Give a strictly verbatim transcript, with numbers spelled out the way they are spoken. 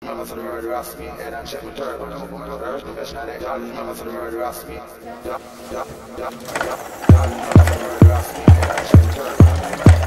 Mama for the murder of me, and I'm checking third when I'm open my earth, professional and jolly. Mama for the murder of me. Yeah, yeah, yeah, yeah, yeah. Mama for the murder of me, and I'm checking third when I'm open my